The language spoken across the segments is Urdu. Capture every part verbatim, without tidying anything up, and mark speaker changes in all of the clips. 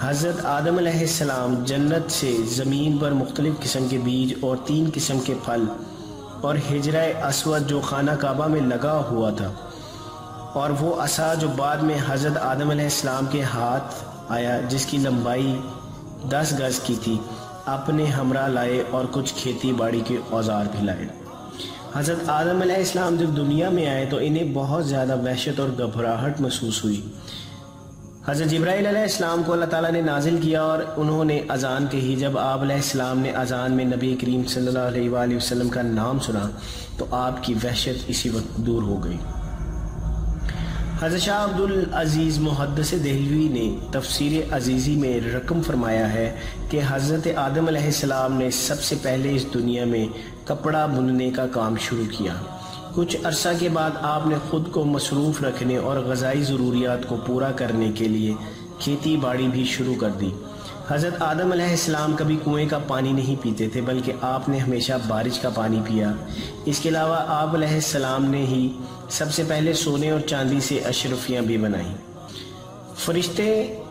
Speaker 1: حضرت آدم علیہ السلام جنت سے زمین پر مختلف قسم کے بیج اور تین قسم کے پھل اور حجرہ اسود جو خانہ کعبہ میں لگا ہوا تھا اور وہ عصا جو بعد میں حضرت آدم علیہ السلام کے ہاتھ آیا جس کی لمبائی دس گز کی تھی اپنے ہمراہ لائے اور کچھ کھیتی باڑی کے اوزار بھی لائے۔ حضرت آدم علیہ السلام جب دنیا میں آئے تو انہیں بہت زیادہ وحشت اور گھبراہٹ محسوس ہوئی۔ حضرت جبرائیل علیہ السلام کو اللہ تعالیٰ نے نازل کیا اور انہوں نے اذان کہی۔ جب آپ علیہ السلام نے اذان میں نبی کریم صلی اللہ علیہ وآلہ وسلم کا نام سنا تو آپ کی وحشت اسی وقت دور ہو گئی۔ حضرت شاہ عبدالعزیز محدث دہلوی نے تفسیر عزیزی میں رقم فرمایا ہے کہ حضرت آدم علیہ السلام نے سب سے پہلے اس دنیا میں کپڑا بننے کا کام شروع کیا۔ کچھ عرصہ کے بعد آپ نے خود کو مصروف رکھنے اور غذائی ضروریات کو پورا کرنے کے لیے کھیتی باڑی بھی شروع کر دی۔ حضرت آدم علیہ السلام کبھی کنویں کا پانی نہیں پیتے تھے بلکہ آپ نے ہمیشہ بارش کا پانی پیا۔ اس کے علاوہ آپ علیہ السلام نے ہی سب سے پہلے سونے اور چاندی سے اشرفیاں بھی بنائیں۔ فرشتے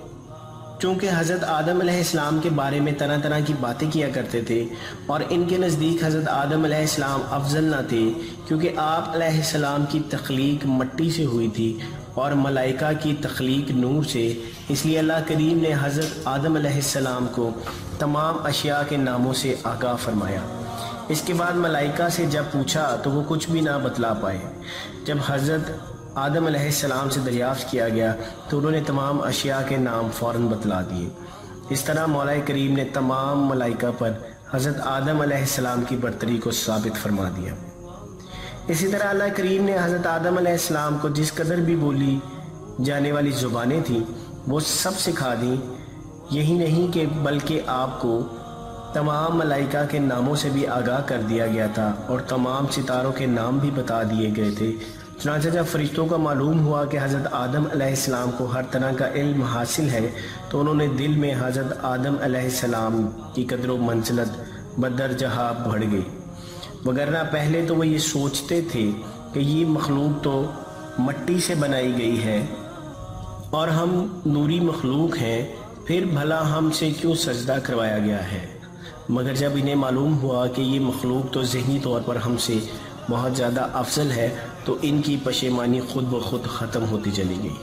Speaker 1: چونکہ حضرت آدم علیہ السلام کے بارے میں طرح طرح کی باتیں کیا کرتے تھے اور ان کے نزدیک حضرت آدم علیہ السلام افضل نہ تھے کیونکہ آپ علیہ السلام کی تخلیق مٹی سے ہوئی تھی اور ملائکہ کی تخلیق نور سے، اس لیے اللہ کریم نے حضرت آدم علیہ السلام کو تمام اشیاء کے ناموں سے آگاہ فرمایا۔ اس کے بعد ملائکہ سے جب پوچھا تو وہ کچھ بھی نہ بتلا پائے۔ جب حضرت آدم علیہ السلام سے دریافت کیا گیا تو انہوں نے تمام اشیاء کے نام فوراً بتلا دیے۔ اس طرح مولا کریم نے تمام ملائکہ پر حضرت آدم علیہ السلام کی برتری کو ثابت فرما دیا۔ اسی طرح اللہ کریم نے حضرت آدم علیہ السلام کو جس قدر بھی بولی جانے والی زبانیں تھیں وہ سب سکھا دیں۔ یہی نہیں کہ بلکہ آپ کو تمام ملائکہ کے ناموں سے بھی آگاہ کر دیا گیا تھا اور تمام ستاروں کے نام بھی بتا دیے گئے تھے۔ چنانچہ جب فرشتوں کو معلوم ہوا کہ حضرت آدم علیہ السلام کو ہر طرح کا علم حاصل ہے تو انہوں نے دل میں حضرت آدم علیہ السلام کی قدر و منزلت بدرجہ بڑھ گئی، وگرنہ پہلے تو وہ یہ سوچتے تھے کہ یہ مخلوق تو مٹی سے بنائی گئی ہے اور ہم نوری مخلوق ہیں، پھر بھلا ہم سے کیوں سجدہ کروایا گیا ہے۔ مگر جب انہیں معلوم ہوا کہ یہ مخلوق تو ذہنی طور پر ہم سے بہت زیادہ افضل ہے تو ان کی پشیمانی خود بخود ختم ہوتی چلی گئی۔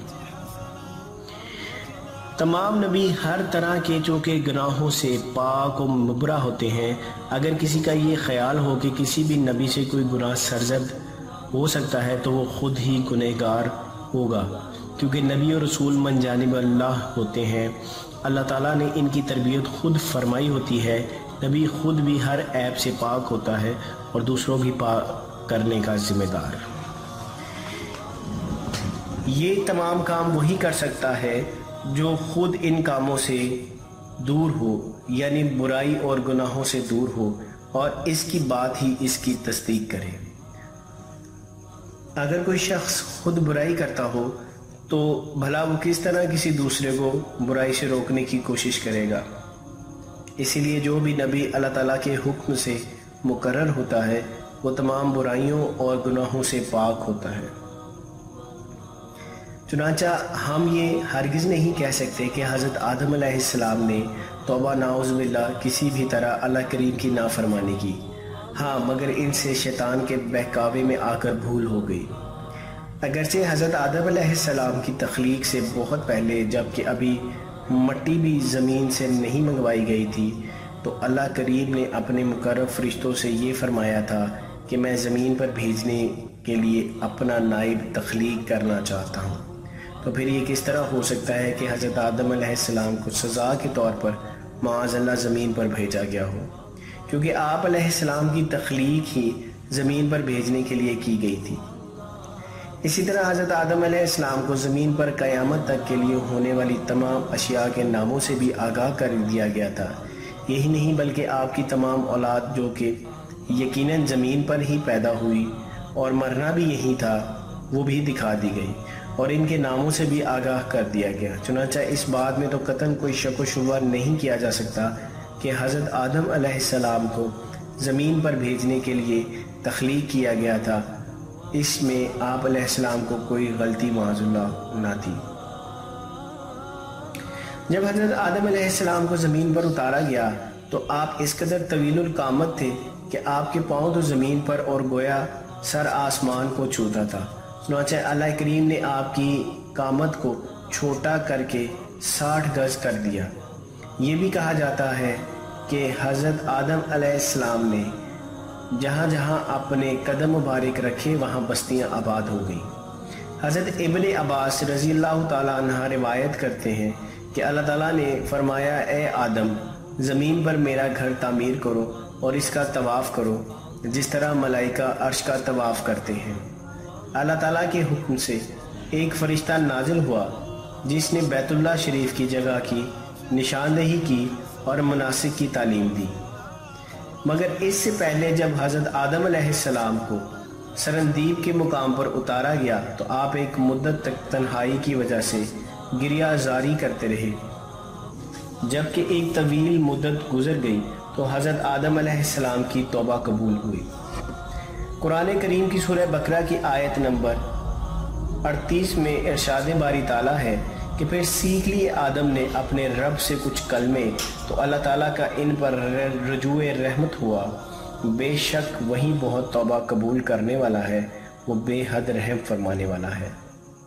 Speaker 1: تمام نبی ہر طرح کے چونکہ گناہوں سے پاک و مبرہ ہوتے ہیں۔ اگر کسی کا یہ خیال ہو کہ کسی بھی نبی سے کوئی گناہ سرزد ہو سکتا ہے تو وہ خود ہی گنہگار ہوگا، کیونکہ نبی اور رسول من جانب اللہ ہوتے ہیں۔ اللہ تعالیٰ نے ان کی تربیت خود فرمائی ہوتی ہے۔ نبی خود بھی ہر عیب سے پاک ہوتا ہے اور دوسروں بھی پاک کرنے کا ذمہ دار۔ یہ تمام کام وہی کر سکتا ہے جو خود ان کاموں سے دور ہو، یعنی برائی اور گناہوں سے دور ہو اور اس کی بات ہی اس کی تصدیق کرے۔ اگر کوئی شخص خود برائی کرتا ہو تو بھلا وہ کس طرح کسی دوسرے کو برائی سے روکنے کی کوشش کرے گا۔ اسی لیے جو بھی نبی اللہ تعالیٰ کے حکم سے مقرر ہوتا ہے وہ تمام برائیوں اور گناہوں سے پاک ہوتا ہے۔ چنانچہ ہم یہ ہرگز نہیں کہہ سکتے کہ حضرت آدم علیہ السلام نے توبہ نعوذ باللہ کسی بھی طرح اللہ کریم کی نافرمانی کی، ہاں مگر ان سے شیطان کے بہکاوے میں آ کر بھول ہو گئی۔ اگرچہ حضرت آدم علیہ السلام کی تخلیق سے بہت پہلے جبکہ ابھی مٹی بھی زمین سے نہیں منگوائی گئی تھی تو اللہ کریم نے اپنے مقرب فرشتوں سے یہ فرمایا تھا کہ میں زمین پر بھیجنے کے لیے اپنا نائب تخلیق کرنا چاہتا ہوں۔ تو پھر یہ کس طرح ہو سکتا ہے کہ حضرت آدم علیہ السلام کو سزا کے طور پر معاذ اللہ زمین پر بھیجا گیا ہو، کیونکہ آپ علیہ السلام کی تخلیق ہی زمین پر بھیجنے کے لیے کی گئی تھی۔ اسی طرح حضرت آدم علیہ السلام کو زمین پر قیامت تک کے لیے ہونے والی تمام اشیاء کے ناموں سے بھی آگاہ کر دیا گیا تھا۔ یہی نہیں بلکہ آپ کی تمام اولاد جو کہ یقیناً زمین پر ہی پیدا ہوئی اور مرنا بھی یہی تھا وہ بھی دکھا دی گئی اور ان کے ناموں سے بھی آگاہ کر دیا گیا۔ چنانچہ اس بات میں تو قطعاً کوئی شک و شبہ نہیں کیا جا سکتا کہ حضرت آدم علیہ السلام کو زمین پر بھیجنے کے لیے تخلیق کیا گیا تھا، اس میں آپ علیہ السلام کو کوئی غلطی معاذ اللہ نہ تھی۔ جب حضرت آدم علیہ السلام کو زمین پر اتارا گیا تو آپ اس قدر طویل القامت تھے کہ آپ کے پاؤں تو زمین پر اور گویا سر آسمان کو چھوتا تھا۔ چنانچہ اللہ کریم نے آپ کی قامت کو چھوٹا کر کے ساٹھ گز کر دیا۔ یہ بھی کہا جاتا ہے کہ حضرت آدم علیہ السلام نے جہاں جہاں اپنے قدم مبارک رکھے وہاں بستیاں آباد ہو گئیں۔ حضرت ابن عباس رضی اللہ تعالیٰ عنہ روایت کرتے ہیں کہ اللہ تعالیٰ نے فرمایا، اے آدم، زمین پر میرا گھر تعمیر کرو اور اس کا طواف کرو جس طرح ملائکہ عرش کا طواف کرتے ہیں۔ اللہ تعالیٰ کے حکم سے ایک فرشتہ نازل ہوا جس نے بیت اللہ شریف کی جگہ کی نشاندہی کی اور مناسک کی تعلیم دی، مگر اس سے پہلے جب حضرت آدم علیہ السلام کو سرندیب کے مقام پر اتارا گیا تو آپ ایک مدت تک تنہائی کی وجہ سے گریہ زاری کرتے رہے۔ جبکہ ایک طویل مدت گزر گئی تو حضرت آدم علیہ السلام کی توبہ قبول ہوئی۔ قرآن کریم کی سورہ بقرہ کی آیت نمبر اڑتیس میں ارشاد باری تعالیٰ ہے کہ پھر سیکھ لیے آدم نے اپنے رب سے کچھ کلمے تو اللہ تعالیٰ کا ان پر رجوع رحمت ہوا، بے شک وہی بہت توبہ قبول کرنے والا ہے، وہ بے حد رحم فرمانے والا ہے۔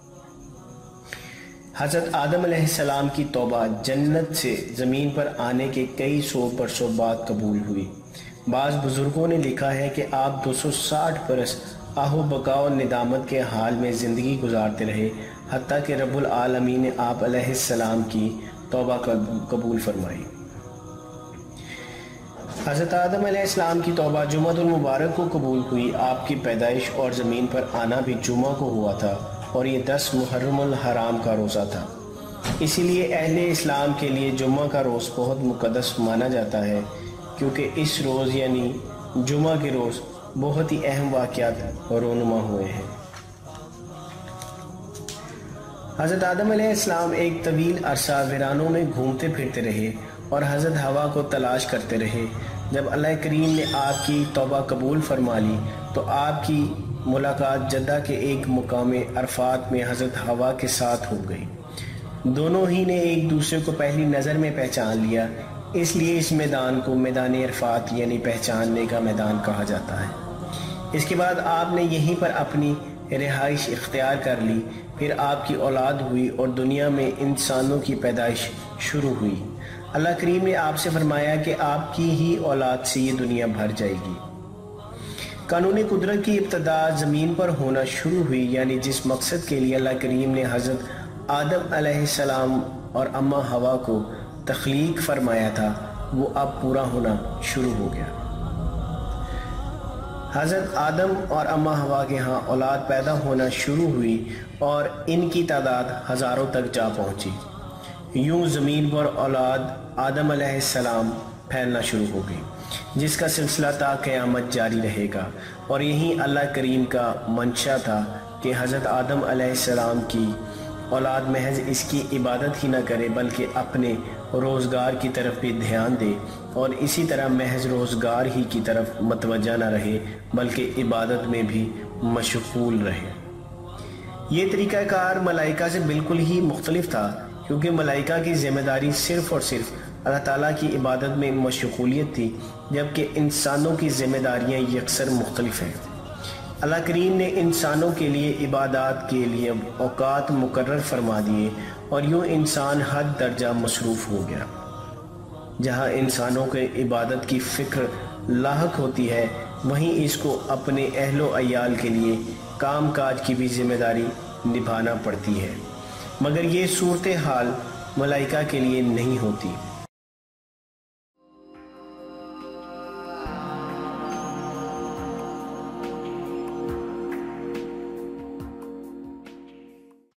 Speaker 1: حضرت آدم علیہ السلام کی توبہ جنت سے زمین پر آنے کے کئی سو برسوں بعد قبول ہوئی۔ بعض بزرگوں نے لکھا ہے کہ آپ دو سو ساٹھ برس آہو بقا و ندامت کے حال میں زندگی گزارتے رہے، حتیٰ کہ رب العالمین نے آپ علیہ السلام کی توبہ قبول فرمائی۔ حضرت آدم علیہ السلام کی توبہ جمعہ المبارک کو قبول ہوئی۔ آپ کی پیدائش اور زمین پر آنا بھی جمعہ کو ہوا تھا اور یہ دس محرم الحرام کا روزہ تھا۔ اسی لیے اہل اسلام کے لیے جمعہ کا روز بہت مقدس مانا جاتا ہے، کیونکہ اس روز یعنی جمعہ کے روز بہت ہی اہم واقعات رونما ہوئے ہیں۔ حضرت آدم علیہ السلام ایک طویل عرصہ ویرانوں میں گھومتے پھرتے رہے اور حضرت حوا کو تلاش کرتے رہے۔ جب اللہ کریم نے آپ کی توبہ قبول فرما لی تو آپ کی ملاقات جدہ کے ایک مقام عرفات میں حضرت حوا کے ساتھ ہو گئی۔ دونوں ہی نے ایک دوسرے کو پہلی نظر میں پہچان لیا، اس لیے اس میدان کو میدان عرفات یعنی پہچاننے کا میدان کہا جاتا ہے۔ اس کے بعد آپ نے یہیں پر اپنی رہائش اختیار کر لی، پھر آپ کی اولاد ہوئی اور دنیا میں انسانوں کی پیدائش شروع ہوئی۔ اللہ کریم نے آپ سے فرمایا کہ آپ کی ہی اولاد سے یہ دنیا بھر جائے گی۔ قانون قدرت کی ابتدا زمین پر ہونا شروع ہوئی، یعنی جس مقصد کے لیے اللہ کریم نے حضرت آدم علیہ السلام اور اماں حوا کو تخلیق فرمایا تھا وہ اب پورا ہونا شروع ہو گیا۔ حضرت آدم اور اماں حوا کے ہاں اولاد پیدا ہونا شروع ہوئی اور ان کی تعداد ہزاروں تک جا پہنچی۔ یوں زمین پر اولاد آدم علیہ السلام پھیلنا شروع ہو گئی، جس کا سلسلہ تا قیامت جاری رہے گا، اور یہی اللہ کریم کا منشا تھا کہ حضرت آدم علیہ السلام کی اولاد محض اس کی عبادت ہی نہ کرے بلکہ اپنے روزگار کی طرف بھی دھیان دے، اور اسی طرح محض روزگار ہی کی طرف متوجہ نہ رہے بلکہ عبادت میں بھی مشغول رہے۔ یہ طریقہ کار ملائکہ سے بالکل ہی مختلف تھا، کیونکہ ملائکہ کی ذمہ داری صرف اور صرف اللہ تعالیٰ کی عبادت میں مشغولیت تھی، جبکہ انسانوں کی ذمہ داریاں یکسر مختلف ہیں۔ اللہ کریم نے انسانوں کے لیے عبادات کے لیے اوقات مقرر فرما دیے، اور یوں انسان حد درجہ مصروف ہو گیا۔ جہاں انسانوں کے عبادت کی فکر لاحق ہوتی ہے، وہیں اس کو اپنے اہل و عیال کے لیے کام کاج کی بھی ذمہ داری نبھانا پڑتی ہے، مگر یہ صورتحال ملائکہ کے لیے نہیں ہوتی۔